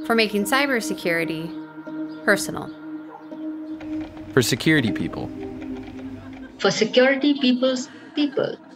for making cybersecurity personal. For security people. For security people's people.